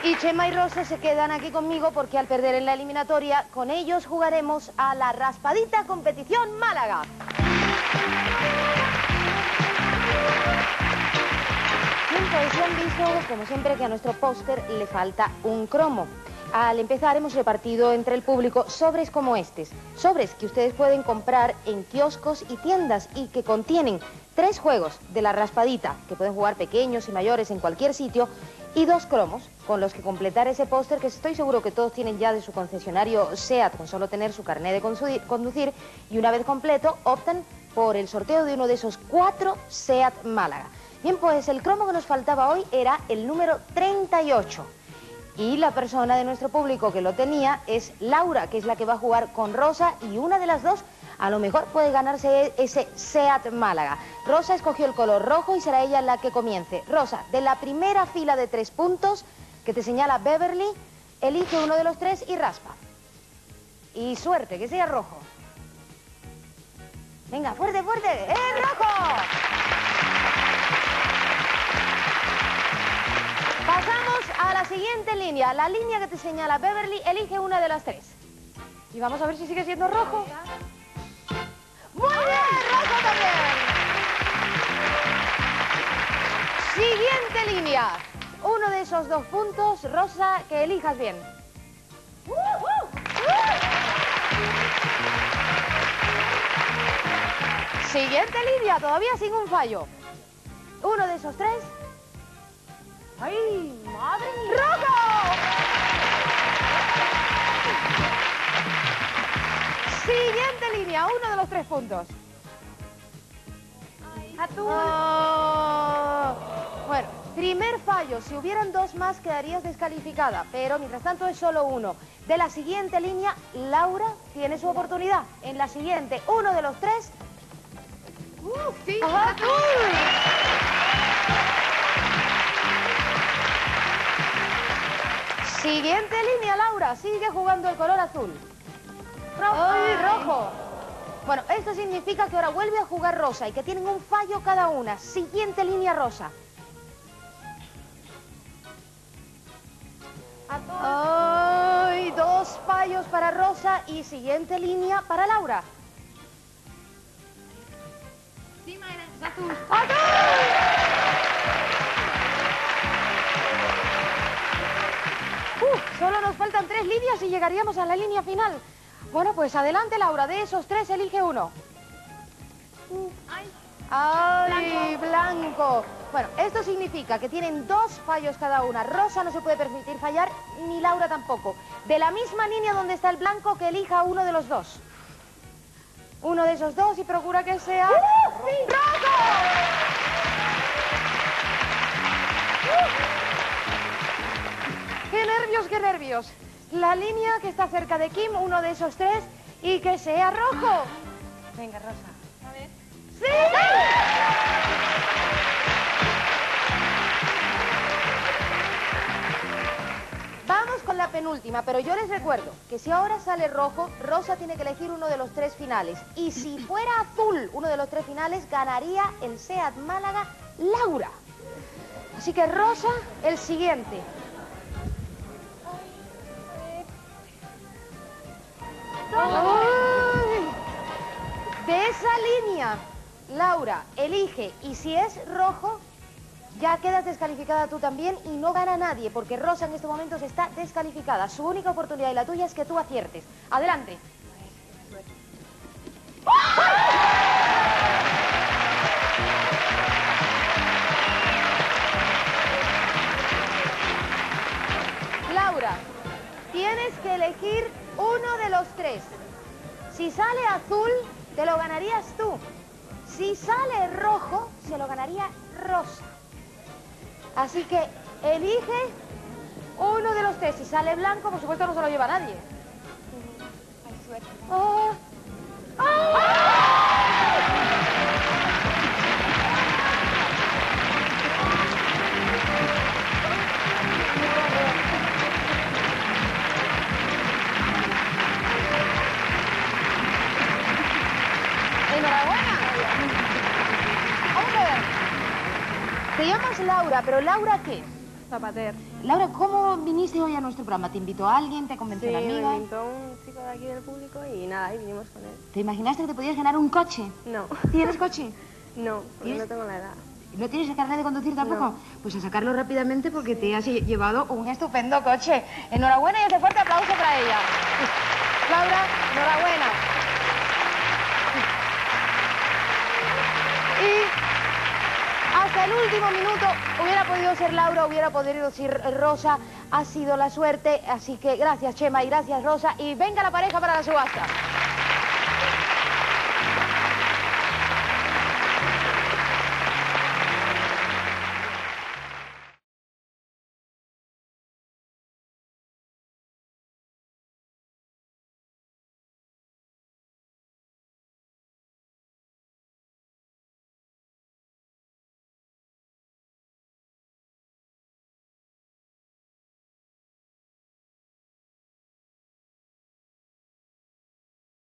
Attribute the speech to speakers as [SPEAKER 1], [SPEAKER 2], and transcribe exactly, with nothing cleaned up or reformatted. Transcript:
[SPEAKER 1] Y Chema y Rosa se quedan aquí conmigo porque al perder en la eliminatoria, con ellos jugaremos a la Raspadita Competición Málaga. Bien, pues ya han visto, como siempre, que a nuestro póster le falta un cromo. Al empezar hemos repartido entre el público sobres como estos. Sobres que ustedes pueden comprar en kioscos y tiendas y que contienen tres juegos de la Raspadita, que pueden jugar pequeños y mayores en cualquier sitio, y dos cromos con los que completar ese póster que estoy seguro que todos tienen ya de su concesionario SEAT con solo tener su carnet de conducir, y una vez completo optan por el sorteo de uno de esos cuatro SEAT Málaga. Bien, pues el cromo que nos faltaba hoy era el número treinta y ocho. Y la persona de nuestro público que lo tenía es Laura, que es la que va a jugar con Rosa, y una de las dos a lo mejor puede ganarse ese SEAT Málaga. Rosa escogió el color rojo y será ella la que comience. Rosa, de la primera fila de tres puntos que te señala Beverly, elige uno de los tres y raspa. Y suerte, que sea rojo. Venga, fuerte, fuerte. ¡Es rojo! Pasamos a la siguiente línea. La línea que te señala Beverly, elige una de las tres. Y vamos a ver si sigue siendo rojo. ¡Muy bien! ¡Rojo también! Siguiente línea. Uno de esos dos puntos, Rosa, que elijas bien. Siguiente línea, todavía sin un fallo. Uno de esos tres. ¡Ay, madre mía! ¡Rojo! Siguiente línea, uno de los tres puntos. Azul. Oh. Bueno, primer fallo. Si hubieran dos más quedarías descalificada, pero mientras tanto es solo uno. De la siguiente línea, Laura tiene su oportunidad. En la siguiente, uno de los tres. Uh, sí, azul. Siguiente línea, Laura. Sigue jugando el color azul. Rojo. ¡Ay, rojo! Bueno, esto significa que ahora vuelve a jugar Rosa y que tienen un fallo cada una. Siguiente línea, Rosa. ¡Ay! Dos fallos para Rosa y siguiente línea para Laura.
[SPEAKER 2] Sí, Mayra, es azul.
[SPEAKER 1] ¡Azul! Uh, solo nos faltan tres líneas y llegaríamos a la línea final. Bueno, pues adelante, Laura. De esos tres, elige uno.
[SPEAKER 2] Ay,
[SPEAKER 1] ¡Ay, blanco! blanco. Bueno, esto significa que tienen dos fallos cada una. Rosa no se puede permitir fallar, ni Laura tampoco. De la misma línea donde está el blanco, que elija uno de los dos. Uno de esos dos y procura que sea... ¡Uh, sí! ¡Rojo! ¡Uh! ¡Qué nervios, qué nervios! La línea que está cerca de Kim, uno de esos tres, y que sea rojo. Venga, Rosa.
[SPEAKER 2] a ver.
[SPEAKER 1] ¡Sí! Vamos con la penúltima, pero yo les recuerdo que si ahora sale rojo, Rosa tiene que elegir uno de los tres finales. Y si fuera azul, uno de los tres finales, ganaría el SEAT Málaga Laura. Así que Rosa, el siguiente. Ay. De esa línea, Laura, elige, y si es rojo, ya quedas descalificada tú también y no gana nadie, porque Rosa en estos momentos está descalificada. Su única oportunidad y la tuya es que tú aciertes. Adelante. Laura, tienes que elegir uno de los tres. Si sale azul, te lo ganarías tú. Si sale rojo, se lo ganaría Rosa. Así que elige uno de los tres. Si sale blanco, por supuesto no se lo lleva nadie.
[SPEAKER 2] Ay, suerte.
[SPEAKER 1] Oh. ¡Oh! ¡Enhorabuena! Vamos a ver. Te llamas Laura, pero ¿Laura qué?
[SPEAKER 2] Zapater.
[SPEAKER 1] Laura, ¿cómo viniste hoy a nuestro programa? ¿Te invitó a alguien? ¿Te convenció
[SPEAKER 3] Sí,
[SPEAKER 1] una amiga?
[SPEAKER 3] me invitó un chico de aquí del público y nada, y vinimos con él.
[SPEAKER 1] ¿Te imaginaste que te podías ganar un coche?
[SPEAKER 3] No.
[SPEAKER 1] ¿Tienes coche?
[SPEAKER 3] No, porque
[SPEAKER 1] ¿Tienes?
[SPEAKER 3] no tengo la edad.
[SPEAKER 1] ¿No tienes el carnet de conducir tampoco?
[SPEAKER 3] No.
[SPEAKER 1] Pues a sacarlo rápidamente porque te has llevado un estupendo coche. Enhorabuena y ese fuerte aplauso para ella. Laura, enhorabuena. Y hasta el último minuto hubiera podido ser Laura, hubiera podido ser Rosa. Ha sido la suerte, así que gracias Chema y gracias Rosa. Y venga la pareja para la subasta.